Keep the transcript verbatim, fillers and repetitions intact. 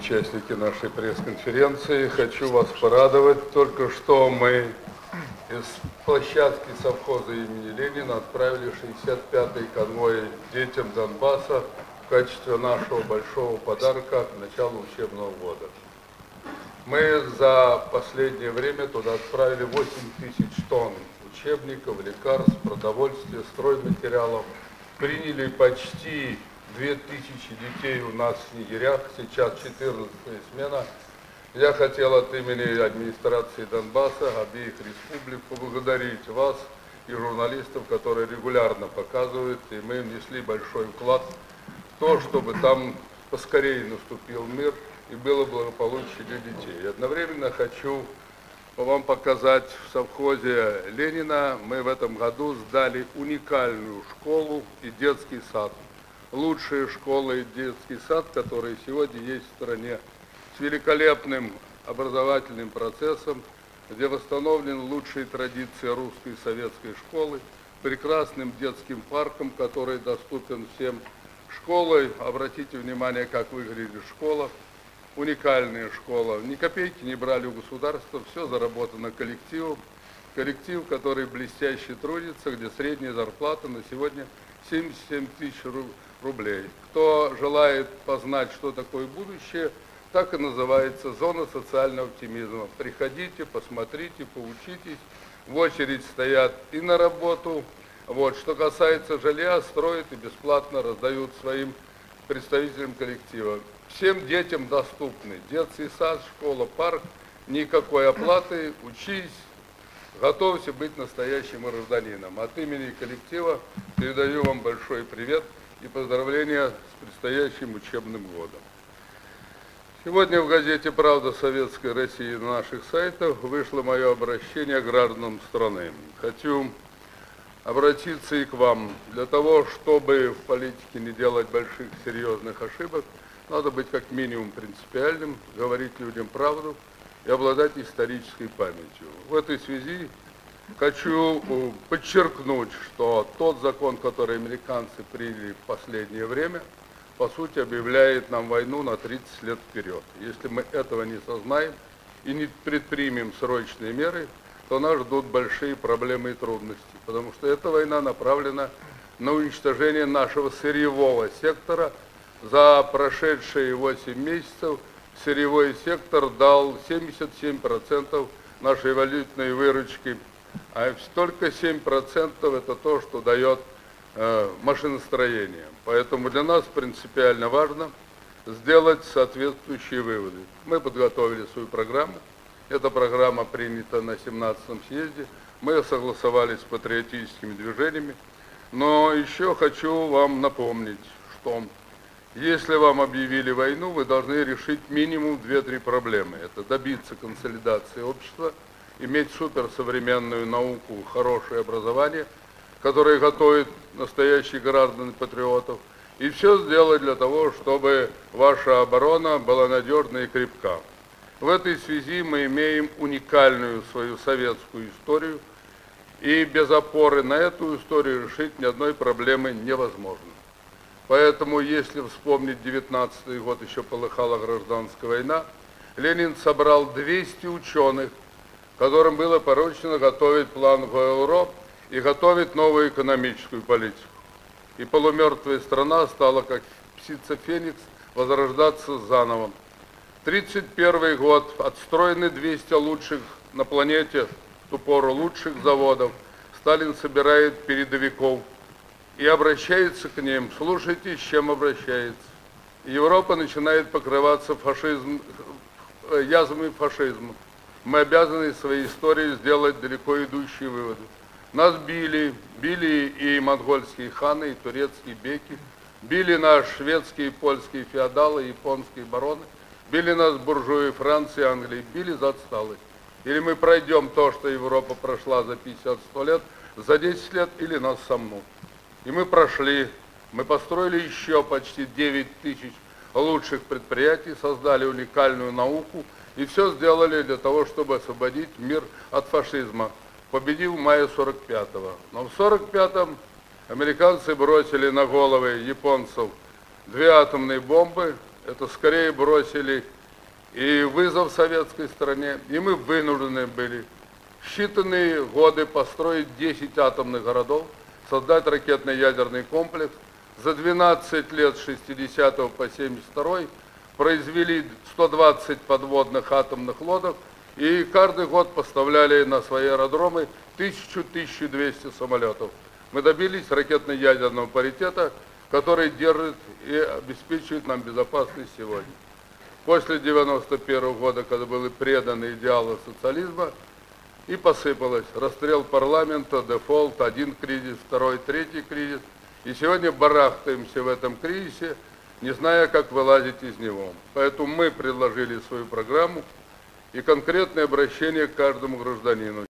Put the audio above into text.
участники нашей пресс-конференции. Хочу вас порадовать. Только что мы из площадки совхоза имени Ленина отправили шестьдесят пятый конвой детям Донбасса в качестве нашего большого подарка к началу учебного года. Мы за последнее время туда отправили восемь тысяч тонн учебников, лекарств, продовольствия, стройматериалов. Приняли почти две тысячи детей у нас в снегирях, сейчас четырнадцатая смена. Я хотел от имени администрации Донбасса, обеих республик, поблагодарить вас и журналистов, которые регулярно показывают, и мы внесли большой вклад в то, чтобы там поскорее наступил мир и было благополучие для детей. Одновременно хочу вам показать в совхозе Ленина. Мы в этом году сдали уникальную школу и детский сад. Лучшая школа и детский сад, которые сегодня есть в стране, с великолепным образовательным процессом, где восстановлены лучшие традиции русской и советской школы, прекрасным детским парком, который доступен всем. Школой, обратите внимание, как выглядит школа, уникальная школа. Ни копейки не брали у государства, все заработано коллективом. Коллектив, который блестяще трудится, где средняя зарплата на сегодня семьдесят семь тысяч рублей. Кто желает познать, что такое будущее, так и называется зона социального оптимизма. Приходите, посмотрите, поучитесь. В очередь стоят и на работу. Вот. Что касается жилья, строят и бесплатно раздают своим представителям коллектива. Всем детям доступны детский сад, школа, парк, никакой оплаты, учись, готовься быть настоящим гражданином. От имени коллектива передаю вам большой привет и поздравления с предстоящим учебным годом. Сегодня в газете «Правда Советской России» на наших сайтах вышло мое обращение к гражданам страны. Хочу обратиться и к вам. Для того, чтобы в политике не делать больших серьезных ошибок, надо быть как минимум принципиальным, говорить людям правду и обладать исторической памятью. В этой связи хочу подчеркнуть, что тот закон, который американцы приняли в последнее время, по сути, объявляет нам войну на тридцать лет вперед. Если мы этого не сознаем и не предпримем срочные меры, то нас ждут большие проблемы и трудности, потому что эта война направлена на уничтожение нашего сырьевого сектора. За прошедшие восемь месяцев сырьевой сектор дал семьдесят семь процентов нашей валютной выручки, а только семь процентов это то, что дает э, машиностроение. Поэтому для нас принципиально важно сделать соответствующие выводы. Мы подготовили свою программу. Эта программа принята на семнадцатом съезде. Мы ее согласовали с патриотическими движениями. Но еще хочу вам напомнить, что если вам объявили войну, вы должны решить минимум две-три проблемы. Это добиться консолидации общества, иметь суперсовременную науку, хорошее образование, которое готовит настоящих граждан и патриотов, и все сделать для того, чтобы ваша оборона была надежна и крепка. В этой связи мы имеем уникальную свою советскую историю, и без опоры на эту историю решить ни одной проблемы невозможно. Поэтому, если вспомнить девятнадцатый год, еще полыхала гражданская война, Ленин собрал двести ученых, которым было поручено готовить план ГОЭЛРО и готовить новую экономическую политику. И полумертвая страна стала, как птица Феникс, возрождаться заново. тридцать первый год, отстроены двести лучших на планете, в ту пору лучших заводов. Сталин собирает передовиков и обращается к ним. Слушайте, с чем обращается. Европа начинает покрываться фашизм, язвами фашизма. Мы обязаны своей историей сделать далеко идущие выводы. Нас били, били и монгольские ханы, и турецкие беки, били нас шведские и польские феодалы, японские бароны, били нас буржуи Франции, Англии, били за отсталость. Или мы пройдем то, что Европа прошла за пятьдесят-сто лет, за десять лет, или нас сомнут. И мы прошли, мы построили еще почти девять тысяч лучших предприятий, создали уникальную науку и все сделали для того, чтобы освободить мир от фашизма. Победил в мае сорок пятого. Но в сорок пятом американцы бросили на головы японцев две атомные бомбы, это скорее бросили и вызов советской стране, и мы вынуждены были в считанные годы построить десять атомных городов, создать ракетно-ядерный комплекс. За двенадцать лет с шестидесятого по семьдесят второй произвели сто двадцать подводных атомных лодок и каждый год поставляли на свои аэродромы тысячу — тысячу двести самолетов. Мы добились ракетно-ядерного паритета, который держит и обеспечивает нам безопасность сегодня. После девяносто первого года, когда были преданы идеалы социализма, и посыпалось. Расстрел парламента, дефолт, один кризис, второй, третий кризис. И сегодня барахтаемся в этом кризисе, не зная, как вылазить из него. Поэтому мы предложили свою программу и конкретное обращение к каждому гражданину.